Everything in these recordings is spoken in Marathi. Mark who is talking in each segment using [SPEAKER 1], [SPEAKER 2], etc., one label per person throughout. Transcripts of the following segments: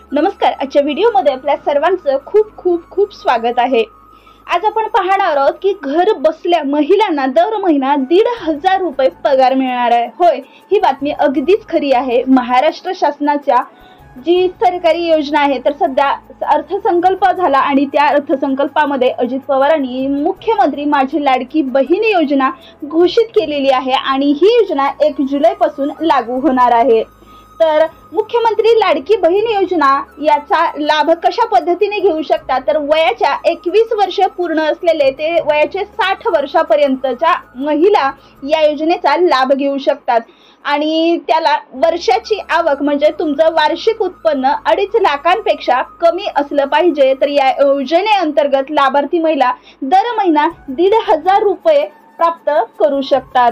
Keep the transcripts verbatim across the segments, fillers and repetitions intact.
[SPEAKER 1] नमस्कार. आजच्या व्हिडिओमध्ये आपल्या सर्वांचं खूप खूप खूप स्वागत आहे. आज आपण पाहणार आहोत की घर बसल्या महिलांना दर महिना दीड हजार रुपये पगार मिळणार आहे. होय, ही बातमी अगदीच खरी आहे. महाराष्ट्र शासनाच्या जी सरकारी योजना आहे, तर सध्या अर्थसंकल्प झाला आणि त्या अर्थसंकल्पामध्ये अजित पवारांनी मुख्यमंत्री माझी लाडकी बहीण योजना घोषित केलेली आहे आणि ही योजना एक जुलै पासून लागू होणार आहे. तर मुख्यमंत्री लाडकी बहीण योजना याचा लाभ कशा पद्धतीने घेऊ शकतात, तर वयाच्या एकवीस वर्ष पूर्ण असलेले ते वयाचे साठ वर्षापर्यंतच्या महिला या योजनेचा लाभ घेऊ शकतात आणि त्याला वर्षाची आवक म्हणजे तुमचं वार्षिक उत्पन्न अडीच लाखांपेक्षा कमी असलं पाहिजे. तर या योजनेअंतर्गत लाभार्थी महिला दर महिना दीड हजार रुपये प्राप्त करू शकतात.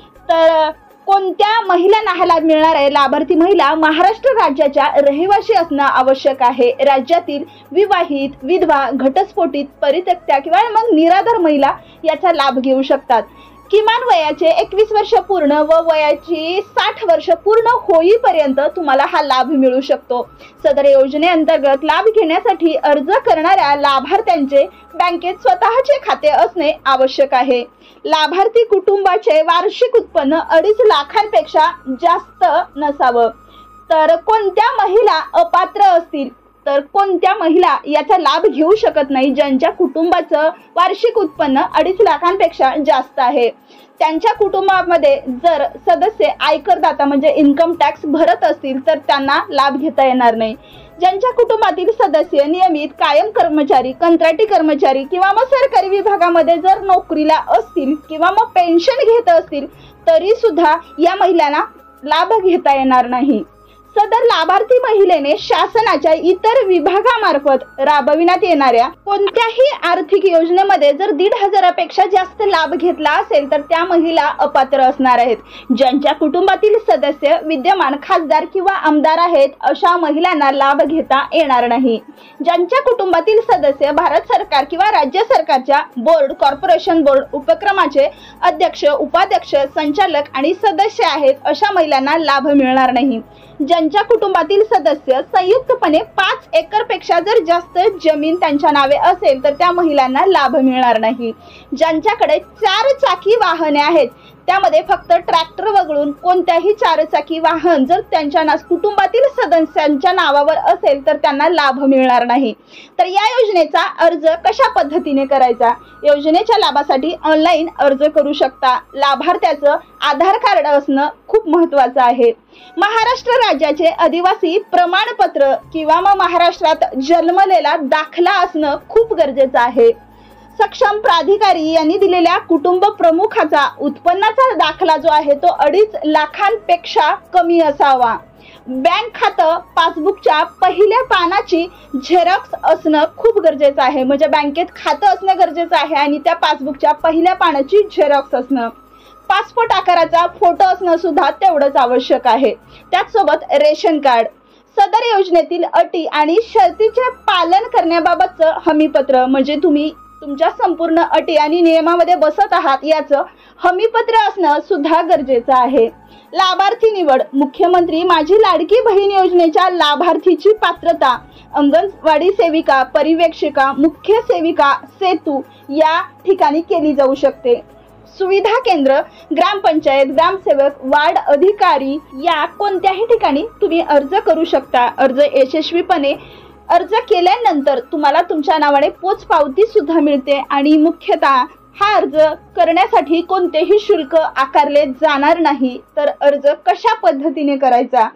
[SPEAKER 1] तर कोणत्या महिलांना हा लाभ मिळणार आहे? लाभार्थी महिला महाराष्ट्र राज्याच्या रहिवासी असणं आवश्यक आहे. राज्यातील विवाहित, विधवा, घटस्फोटित, परित्यक्त्या किंवा मग निराधार महिला याचा लाभ घेऊ शकतात. किमान वयाचे एकवीस वर्ष पूर्ण व वयाची साठ वर्ष पूर्ण होईपर्यंत तुम्हाला हा लाभ मिळू शकतो. सदर योजनेअंतर्गत लाभ घेण्यासाठी अर्ज करणाऱ्या लाभार्थ्यांचे बँकेत स्वतःचे खाते असणे आवश्यक आहे. लाभार्थी कुटुंबाचे वार्षिक उत्पन्न अडीच लाखांपेक्षा जास्त नसावं. तर कोणत्या महिला अपात्र असतील, तर कोणत्या महिला याचा लाभ घेऊ शकत नाही? ज्यांच्या कुटुंबाचं वार्षिक उत्पन्न अडीच लाखांपेक्षा जास्त आहे, त्यांच्या कुटुंबामध्ये जर सदस्य आयकरदाता म्हणजे इन्कम टॅक्स भरत असतील तर त्यांना लाभ घेता येणार नाही. ज्यांच्या कुटुंबातील सदस्य नियमित कायम कर्मचारी, कंत्राटी कर्मचारी किंवा मग सरकारी विभागामध्ये जर नोकरीला असतील किंवा मग पेन्शन घेत असतील तरी सुद्धा या महिलांना लाभ घेता येणार नाही. सदर लाभार्थी महिलेने शासनाच्या इतर विभागामार्फत राबविण्यात येणाऱ्या कोणत्याही आर्थिक योजनेमध्ये जर दीड हजारापेक्षा जास्त लाभ घेतला असेल तर त्या महिला अपात्र असणार आहेत. ज्यांच्या कुटुंबातील सदस्य विद्यमान खासदार किंवा आमदार आहेत अशा महिलांना लाभ घेता येणार नाही. ज्यांच्या कुटुंबातील सदस्य भारत सरकार किंवा राज्य सरकारच्या बोर्ड, कॉर्पोरेशन बोर्ड उपक्रमाचे अध्यक्ष, उपाध्यक्ष, संचालक आणि सदस्य आहेत अशा महिलांना लाभ मिळणार नाही. ज्यांच्या कुटुंबातील सदस्य संयुक्तपणे पाच एकर पेक्षा जर जास्त जमीन त्यांच्या नावे असेल तर त्या महिलांना लाभ मिळणार नाही. ज्यांच्याकडे चार चाकी वाहने आहेत, त्यामध्ये फक्त ट्रॅक्टर वगळून कोणत्याही चारचाकी वाहन जर त्यांच्या ना कुटुंबातील सदस्यांच्या नावावर असेल तर त्यांना लाभ मिळणार नाही. तर या योजनेचा अर्ज कशा पद्धतीने करायचा? योजनेच्या लाभासाठी ऑनलाईन अर्ज करू शकता. लाभार्थ्याचं आधार कार्ड असणं खूप महत्त्वाचं आहे. महाराष्ट्र राज्याचे आदिवासी प्रमाणपत्र किंवा मग महाराष्ट्रात जन्मलेला दाखला असणं खूप गरजेचं आहे. सक्षम प्राधिकारी यांनी दिलेल्या कुटुंब प्रमुखाचा उत्पन्नाचा दाखला जो आहे तो अडीच लाखांपेक्षा कमी असावा. बँक खातं पासबुकच्या पहिल्या पानाची झेरॉक्स असणं खूप गरजेचं आहे. म्हणजे बँकेत खातं असणं गरजेचं आहे आणि त्या पासबुकच्या पहिल्या पानाची झेरॉक्स असणं. पासपोर्ट आकाराचा फोटो असणं सुद्धा तेवढंच आवश्यक आहे. त्याचसोबत रेशन कार्ड. सदर योजनेतील अटी आणि शर्तीचे पालन करण्याबाबतचं हमीपत्र म्हणजे तुम्ही तुमच्या संपूर्ण अटी आणि नियमामध्ये बसत आहात याचं हमीपत्र असणं सुद्धा गरजेचं आहे. लाभार्थी निवड. मुख्यमंत्री माझी लाडकी बहीण योजनेच्या लाभार्थीची पात्रता अंगणवाडी सेविका, परिवेक्षिका, मुख्य सेविका, सेतू या ठिकाणी केली जाऊ शकते. सुविधा केंद्र, ग्रामपंचायत, ग्रामसेवक, वार्ड अधिकारी या कोणत्याही ठिकाणी तुम्ही अर्ज करू शकता. अर्ज यशस्वीपणे अर्ज केल्यानंतर तुम्हाला तुमच्या नावाने पोच पावती सुद्धा मिळते आणि मुख्यतः हा अर्ज करण्यासाठी कोणतेही शुल्क आकारले जाणार नाही. तर अर्ज कशा पद्धतीने करायचा?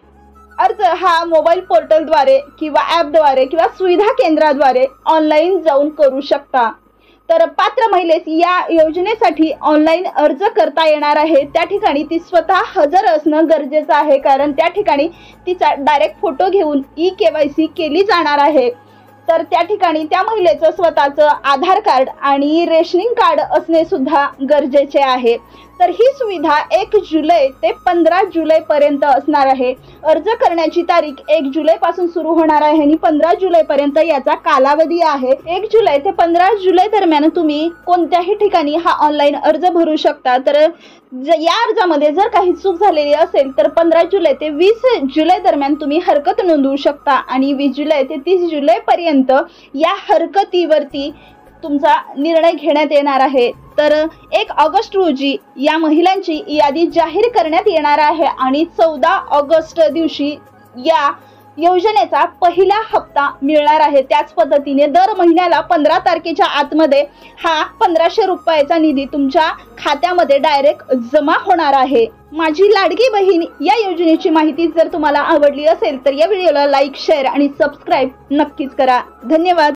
[SPEAKER 1] अर्ज हा मोबाईल पोर्टलद्वारे किंवा ॲपद्वारे किंवा सुविधा केंद्राद्वारे ऑनलाईन जाऊन करू शकता. तर पात्र महिलेस या योजनेसाठी ऑनलाईन अर्ज करता येणार आहे. त्या ठिकाणी ती स्वतः हजर असणं गरजेचं आहे, कारण त्या ठिकाणी तिचा डायरेक्ट फोटो घेऊन ई केवायसी केली जाणार आहे. तर त्या ठिकाणी त्या महिलेचं स्वतःचं आधार कार्ड आणि रेशनिंग कार्ड असणे सुद्धा गरजेचे आहे. तर ही सुविधा एक जुलै ते पंधरा जुलै पर्यंत असणार आहे. अर्ज करण्याची तारीख एक जुलै पासून सुरू होणार आहे आणि पंधरा जुलै पर्यंत याचा कालावधी आहे. एक जुलै ते पंधरा जुलै दरम्यान तुम्ही कोणत्याही ठिकाणी हा ऑनलाईन अर्ज भरू शकता. तर ज- या अर्जामध्ये जर काही चूक झालेली असेल तर पंधरा जुलै ते वीस जुलै दरम्यान तुम्ही हरकत नोंदवू शकता आणि वीस जुलै ते तीस जुलै पर्यंत या हरकतीवरती तुमचा निर्णय घेण्यात येणार आहे। तर एक ऑगस्ट रोजी या महिलांची यादी जाहीर करण्यात येणार आहे आणि चौदा ऑगस्ट दिवशी या योजनेचा पहिला हप्ता मिळणार आहे। त्याच पद्धतीने दर महिन्याला पंधरा तारखेच्या आतमध्ये हा पंधराशे रुपयाचा निधी तुमच्या खात्यामध्ये डायरेक्ट जमा होणार आहे। माझी लाडकी बहीण या योजनेची माहिती जर तुम्हाला आवडली असेल तर या व्हिडिओला लाईक, शेअर आणि सबस्क्राईब नक्कीच करा। धन्यवाद।